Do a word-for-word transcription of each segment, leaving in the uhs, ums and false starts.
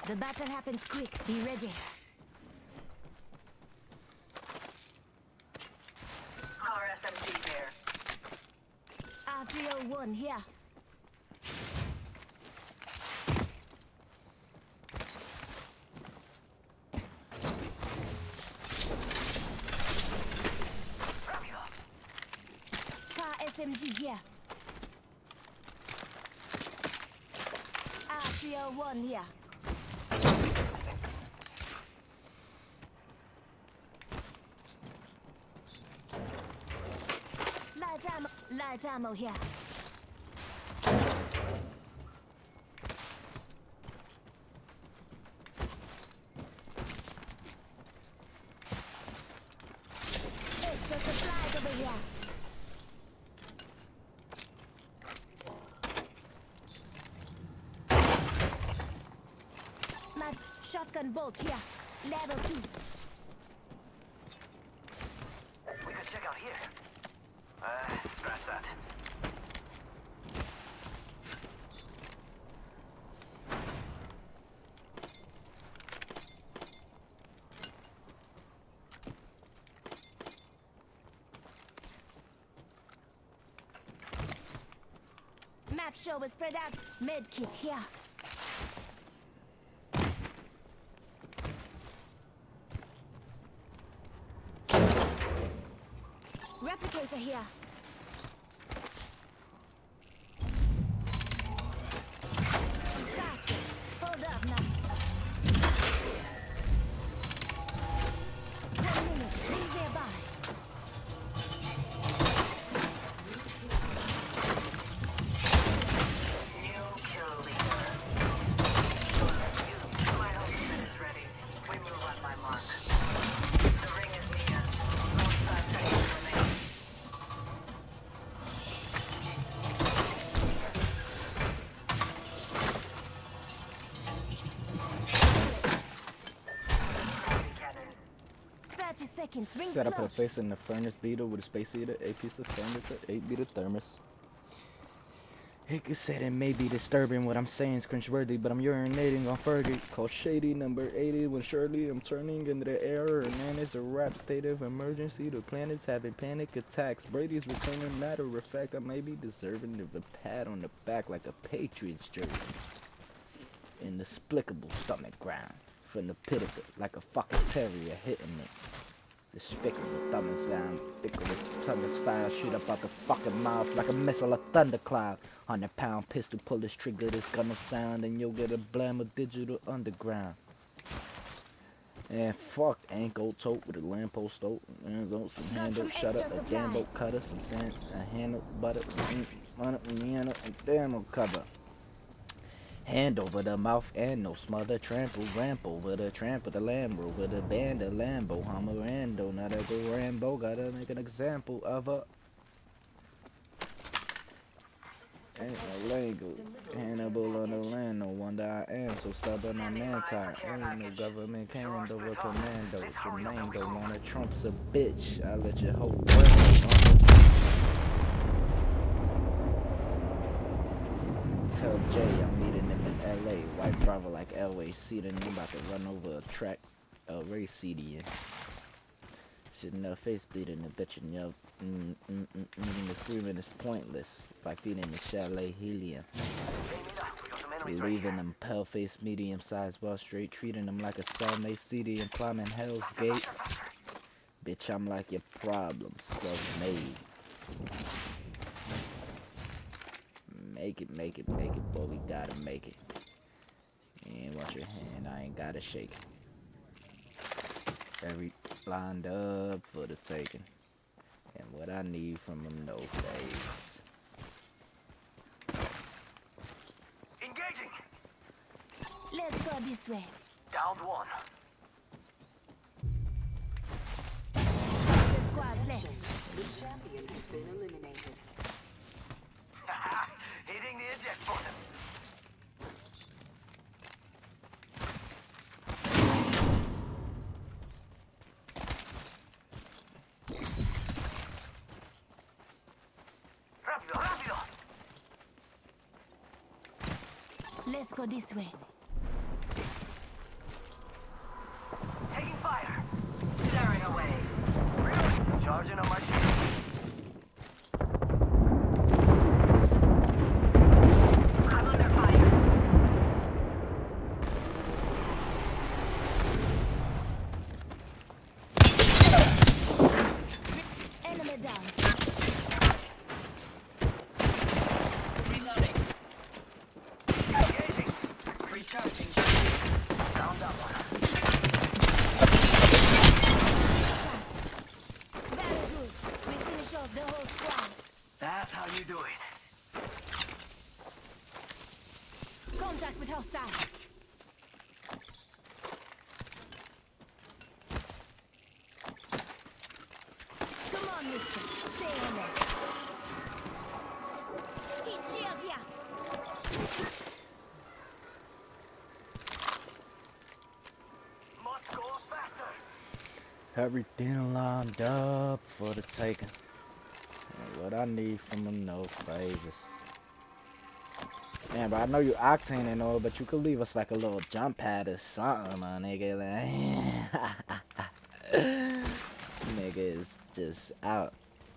The battle happens quick. Be ready. Our S M G there. R three oh one here. Car S M G here. R three oh one here. Light ammo, light ammo here. Extra supplies over here. My shotgun bolt here. Level two. We could check out here. Uh, scratch that. Map show was spread out. Med kit here. Replicator here. Got it. Hold up now. One minute. Things nearby. New kill leader. You, my ultimate is ready. We move on my mark. The ring is near. Five seconds remain. Cannon. thirty seconds. Rings Set up a close. space in the furnace beetle with a space heater, eight piece of furnace, eight beat of thermos. It could say it may be disturbing what I'm saying is cringeworthy, but I'm urinating on Fergie. Called Shady number eighty when surely I'm turning into the air. And man, it's a rap state of emergency. The planet's having panic attacks. Brady's returning. Matter of fact, I may be deserving of a pat on the back like a Patriots jersey. Inexplicable stomach ground from the pit of it like a fucking terrier hitting it. Despicable thumb and sound, thickness, tongue style, shoot up out the fucking mouth like a missile, a thundercloud. Hundred pound pistol, pull this trigger, this gun will sound, and you'll get a blam of digital underground. And fuck, ankle tote with a lamppost tote, and some handle, shut up, a damn cutter, some sand, a handle, butter, run up, and damn cover. Hand over the mouth and no smother, trample, ramp over the tramp with the Lambo, with a band of Lambo, Homerando, not a go Rambo, gotta make an example of a ain't no Lego, Hannibal on the land, no wonder I am so stubborn, I'm anti, ain't no government hand over commando, Jermaine don't wanna Trump's a bitch, I let your whole world Tell Jay I'm meeting him in L A. White Bravo like Elway. See the name about to run over a track. Uh, race C D in. Shit in the face bleeding the bitch and yo. Mm, mm, mm, mm, the screaming is pointless. By feeding the chalet helium. Leaving them pale face medium sized well straight. Treating them like a cellmate C D and climbing Hell's Gate. Bitch, I'm like your problem. Self-made. Make it, make it, make it, boy, we gotta make it. You ain't watch your hand, I ain't gotta shake it. Every lined up for the taking. And what I need from them, no phase. Engaging! Let's go this way. Downed one. The squad's left. The champion has been eliminated. Hitting the eject button. Rápido, rápido. Let's go this way. hostile. Come on, mister. Stay on it. Heat shield here. Must go faster. Everything lined up for the taking. And what I need from them, no favors. Man, but I know you octane and all, but you could leave us like a little jump pad or something, my nigga. Like, nigga is just out.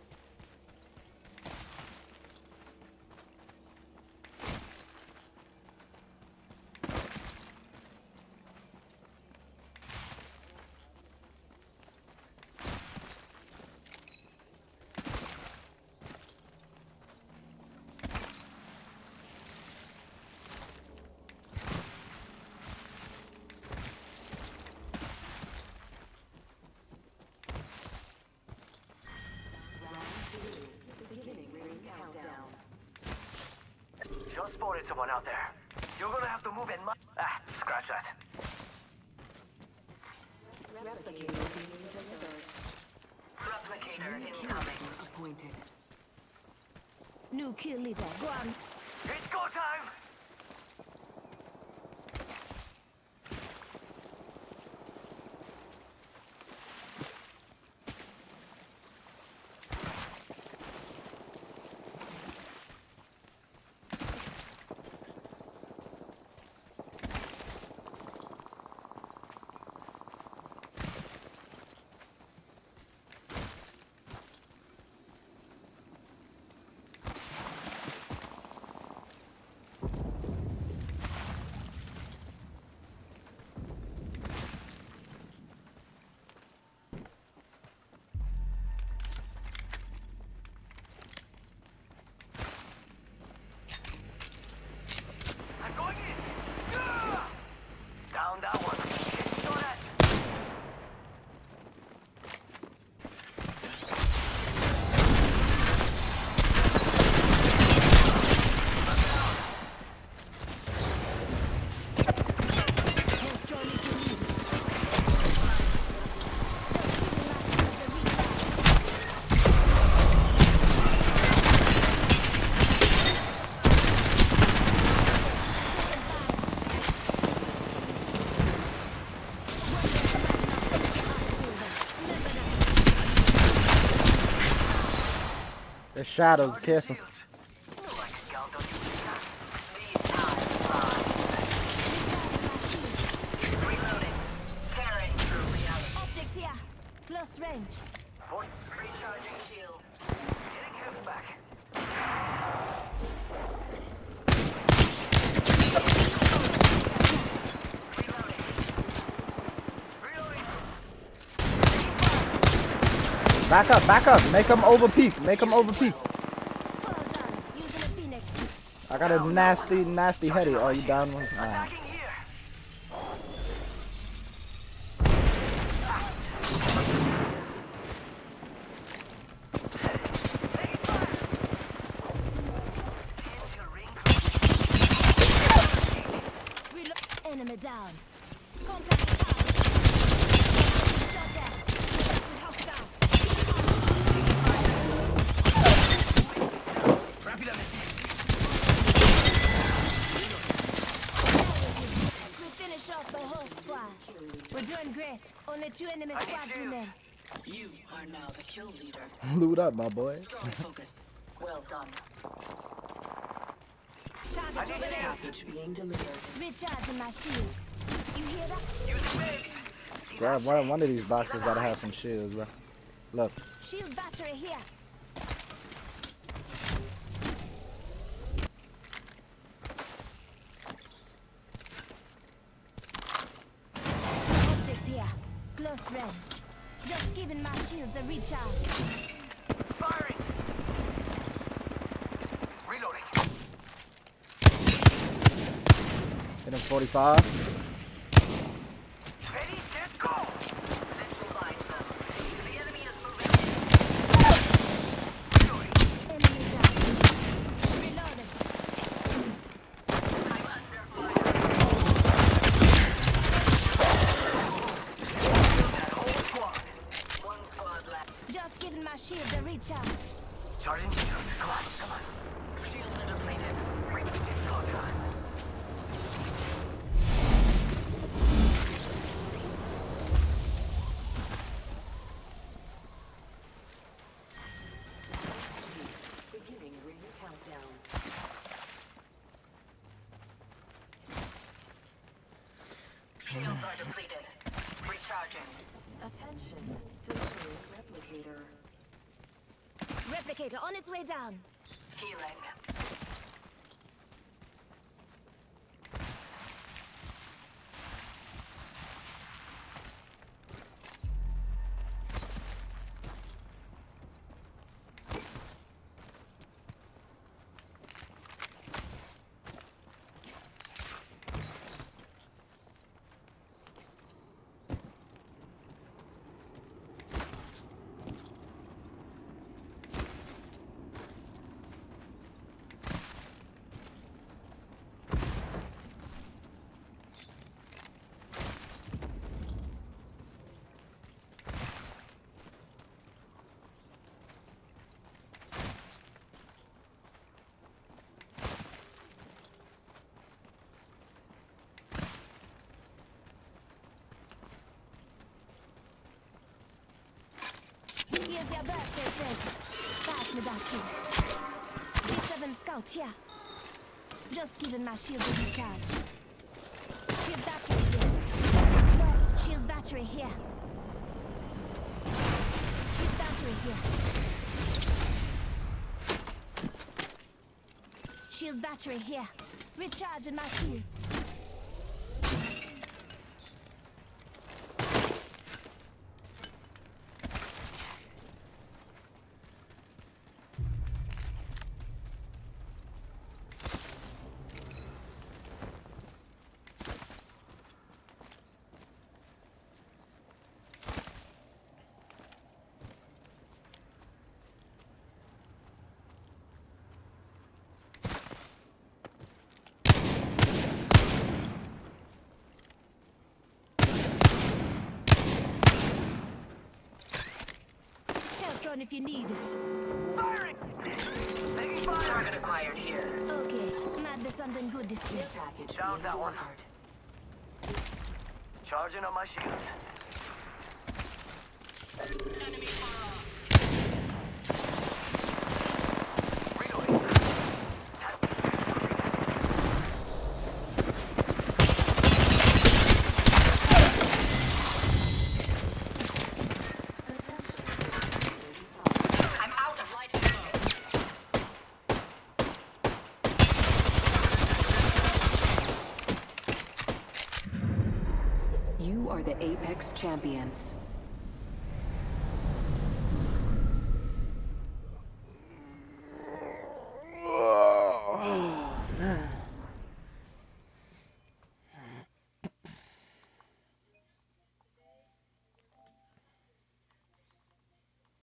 Just spotted someone out there. You're gonna have to move in my... Ah, scratch that. Replicator incoming. Appointed. New kill leader. Go on. It's go time! I'm going in! Yeah! Down that one. Saw that. The shadows, careful. Reloading. Tearing through reality. Optics here. Close range. Recharging shield. Getting him back. Reloading. Reloading. Back up, back up. Make them over peak. Make them over peak. Well done. Using a phoenix. I got a nasty, nasty heady. Oh, you down one? Alright. Attacking here. Reload. Enemy down. Contact down. Shot down. Hostile. We finish off the whole squad. We're doing great. Only two enemy squads remain. You are now the kill leader. Loot up, my boy. Strong focus. Well done. Target over there. Package being delivered. Recharging my shields. You hear that? Use mix. Grab one, one of these boxes gotta have some shields, bro. Look. Shield battery here. Optics here. Close range. Just giving my shields a recharge. Firing. Reloading. Hit him forty-five. Ready, set, go. This will bind them. The enemy is moving. Reloading. Enemy down. Reloading. I'm under fire. giving my shields a recharge. Charging shields. Come on, come on. Shields are depleted. Repeating talk time. Beginning ring countdown. Shields are depleted. Recharging. Attention, delirious replicator. Replicator on its way down. Healing. Here's your birthday present. Pass me that shield. G seven Scout here. Just giving my shield a recharge. Shield battery here. Explode. Shield battery here. Shield battery here. Shield battery here. Recharging my shields. Run if you need it. Firing! Taking fire! Target acquired here. Okay, might be something good this week. Package Down being that one. delivered. Charging on my shields. Enemy fire. Reloading. I'm out of light ammo. You are the Apex Champions.